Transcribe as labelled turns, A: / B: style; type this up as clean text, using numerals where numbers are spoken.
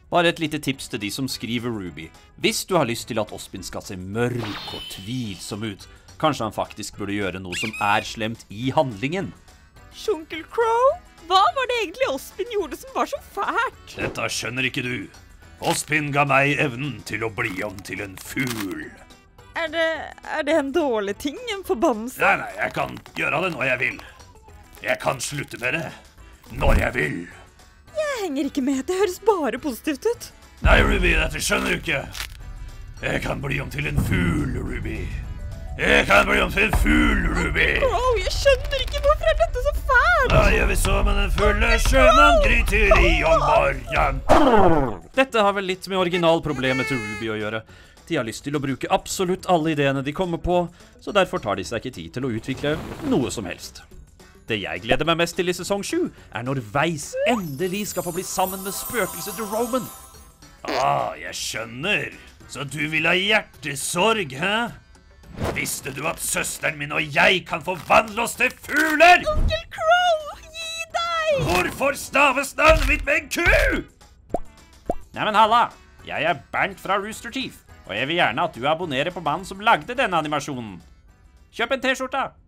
A: Bare et lite tips til de som skriver Ruby. Hvis du har lyst til at Ospin skal se mørk og tvilsom ut, kanskje han faktisk burde gjøre noe som er slemt i handlingen.
B: Onkel Crow, hva var det egentlig Ospin gjorde som var så fælt?
C: Dette skjønner ikke du. Ospin ga meg evnen til å bli om til en fugl.
B: Er det en dårlig ting, en forbannelse?
C: Nei, jeg kan gjøre det når jeg vil. Jeg kan slutte med det når jeg vil.
B: Jeg henger ikke med, det høres bare positivt ut.
C: Nei, Ruby, dette skjønner du ikke. Jeg kan bli om til en fugl, Ruby. Jeg kan bli om til en fugl, Ruby.
B: Crow, jeg skjønner ikke, hvorfor er dette så fælt?
C: Da gjør vi så med den fulle sjømann gryteri om morgen.
A: Dette har vel litt med originalproblemet til Ruby å gjøre. De har lyst til å bruke absolutt alle ideene de kommer på, så derfor tar de seg ikke tid til å utvikle noe som helst. Det jeg gleder meg mest til i sesong 7, er når Veis endelig skal få bli sammen med spøkelset til Roman.
C: Jeg skjønner. Så du vil ha hjertesorg, hæ? Visste du at søsteren min og jeg kan forvandle oss til fugler?
B: Onkel Crow, gi deg!
C: Hvorfor staves navnet mitt med en ku?
A: Neimen halla, jeg er Bernt fra Rooster Teeth, og jeg vil gjerne at du abonnerer på mannen som lagde denne animasjonen. Kjøp en t-skjorta!